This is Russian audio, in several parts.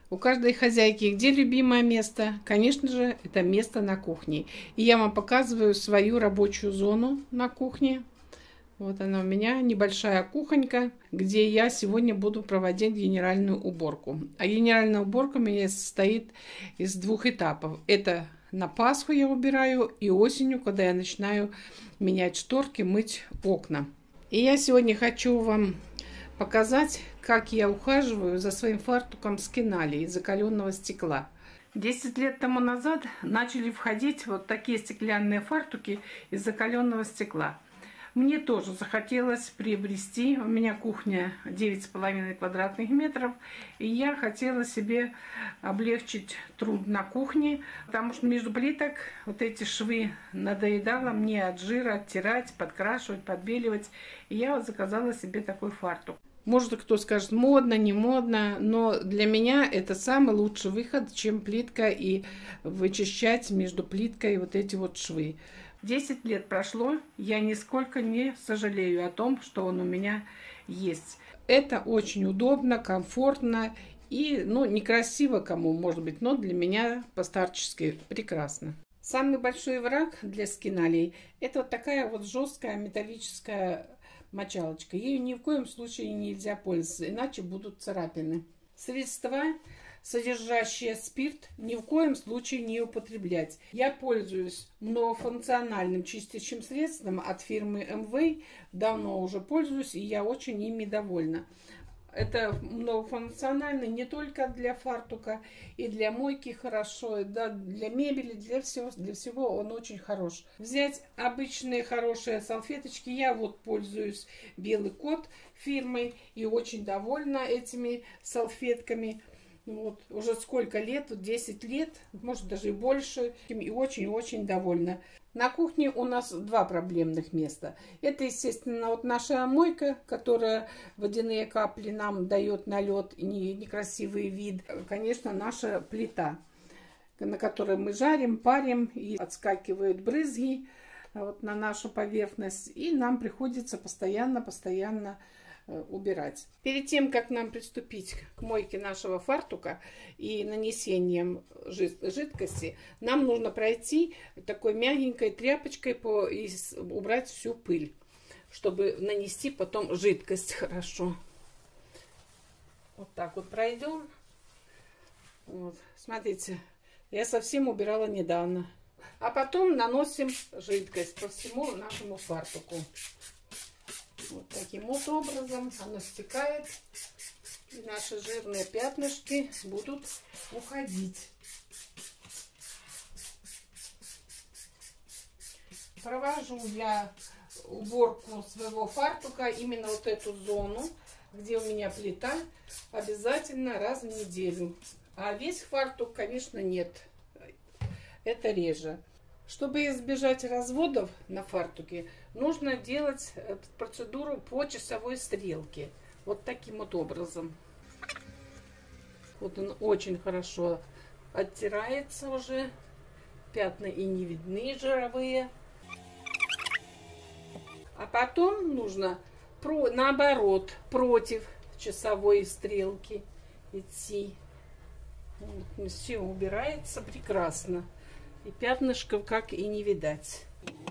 У каждой хозяйки где любимое место? Конечно же, это место на кухне. И я вам показываю свою рабочую зону на кухне. Вот она у меня, небольшая кухонька, где я сегодня буду проводить генеральную уборку. А генеральная уборка у меня состоит из двух этапов. Это на Пасху я убираю и осенью, когда я начинаю менять шторки, мыть окна. И я сегодня хочу вам показать, как я ухаживаю за своим фартуком Скинали из закаленного стекла. 10 лет тому назад начали входить вот такие стеклянные фартуки из закаленного стекла. Мне тоже захотелось приобрести. У меня кухня 9,5 квадратных метров. И я хотела себе облегчить труд на кухне, потому что между плиток вот эти швы надоедало мне от жира оттирать, подкрашивать, подбеливать. И я вот заказала себе такой фартук. Может, кто скажет, модно, не модно, но для меня это самый лучший выход, чем плитка и вычищать между плиткой вот эти вот швы. 10 лет прошло, я нисколько не сожалею о том, что он у меня есть. Это очень удобно, комфортно и, некрасиво кому, может быть, но для меня по-старчески прекрасно. Самый большой враг для скиналей – это вот такая вот жесткая металлическая мочалочка. Ею ни в коем случае нельзя пользоваться, иначе будут царапины. Средства, содержащие спирт, ни в коем случае не употреблять. Я пользуюсь многофункциональным чистящим средством от фирмы Amway. Давно уже пользуюсь, и я очень ими довольна. Это многофункциональный не только для фартука, и для мойки хорошо, да, для мебели, для всего он очень хорош. Взять обычные хорошие салфеточки. Я вот пользуюсь Белый кот фирмой и очень довольна этими салфетками. Вот, уже сколько лет, 10 лет, может даже и больше, и очень-очень довольна. На кухне у нас два проблемных места. Это, естественно, вот наша мойка, которая водяные капли нам дает налет и некрасивый вид. Конечно, наша плита, на которой мы жарим, парим, и отскакивают брызги вот на нашу поверхность. И нам приходится постоянно убирать. Перед тем, как нам приступить к мойке нашего фартука и нанесением жидкости, нам нужно пройти такой мягенькой тряпочкой и убрать всю пыль, чтобы нанести потом жидкость хорошо. Вот так вот пройдем. Вот. Смотрите, я совсем убирала недавно. А потом наносим жидкость по всему нашему фартуку. Вот таким вот образом оно стекает, и наши жирные пятнышки будут уходить. Провожу я уборку своего фартука, именно вот эту зону, где у меня плита, обязательно раз в неделю. А весь фартук, конечно, нет. Это реже. Чтобы избежать разводов на фартуке, нужно делать процедуру по часовой стрелке. Вот таким вот образом. Вот он очень хорошо оттирается уже. Пятна и не видны жировые. А потом нужно наоборот, против часовой стрелки идти. Вот, все убирается прекрасно. И пятнышков как и не видать.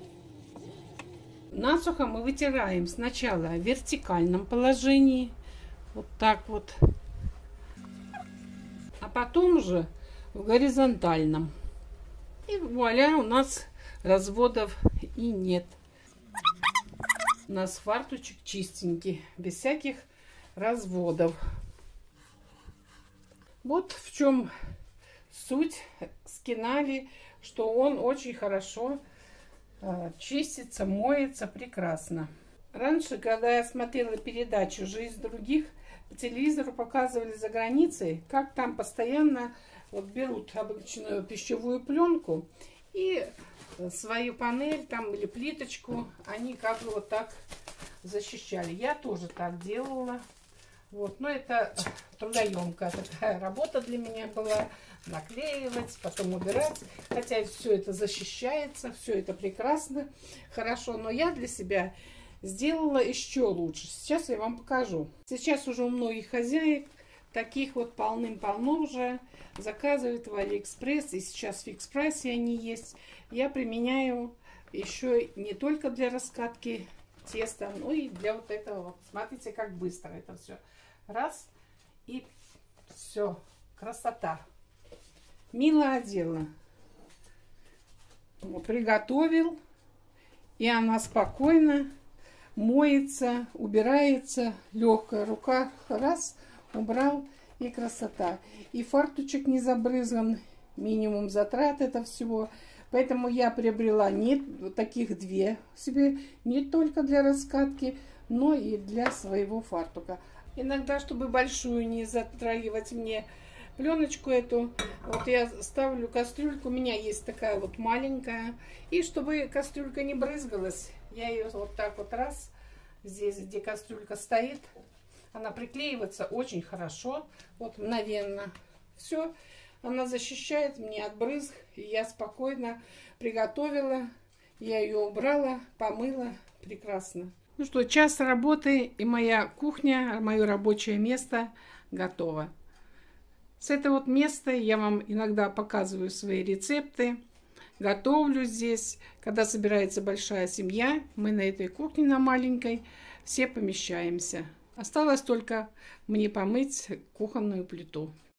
Насухо мы вытираем сначала в вертикальном положении. Вот так вот. А потом же в горизонтальном. И вуаля, у нас разводов и нет. У нас фартучек чистенький, без всяких разводов. Вот в чем суть Скинали, что он очень хорошо чистится, моется прекрасно. Раньше, когда я смотрела передачу «Жизнь других», по телевизору показывали за границей, как там постоянно вот берут обычную пищевую пленку и свою панель там или плиточку они как бы вот так защищали. Я тоже так делала. Вот, но это трудоемкая такая работа для меня была. Наклеивать, потом убирать. Хотя все это защищается, все это прекрасно, хорошо. Но я для себя сделала еще лучше. Сейчас я вам покажу. Сейчас уже у многих хозяек таких вот полным-полно уже. Заказывают в Алиэкспресс, и сейчас в Фикс Прайсе они есть. Я применяю еще не только для раскатки теста, но и для вот этого. Вот. Смотрите, как быстро это все. Раз, и все. Красота. Мило одела. Вот, приготовил, и она спокойно моется, убирается, легкая рука, раз, убрал, и красота. И фартучек не забрызган, минимум затрат это всего. Поэтому я приобрела не таких две себе, не только для раскатки, но и для своего фартука. Иногда, чтобы большую не затрагивать мне пленочку эту, вот я ставлю кастрюльку, у меня есть такая вот маленькая, и чтобы кастрюлька не брызгалась, я ее вот так вот раз, здесь, где кастрюлька стоит, она приклеивается очень хорошо, вот мгновенно, все, она защищает мне от брызг, и я спокойно приготовила, я ее убрала, помыла, прекрасно. Ну что, час работы, и моя кухня, мое рабочее место готово. С этого вот места я вам иногда показываю свои рецепты, готовлю здесь. Когда собирается большая семья, мы на этой кухне, на маленькой, все помещаемся. Осталось только мне помыть кухонную плиту.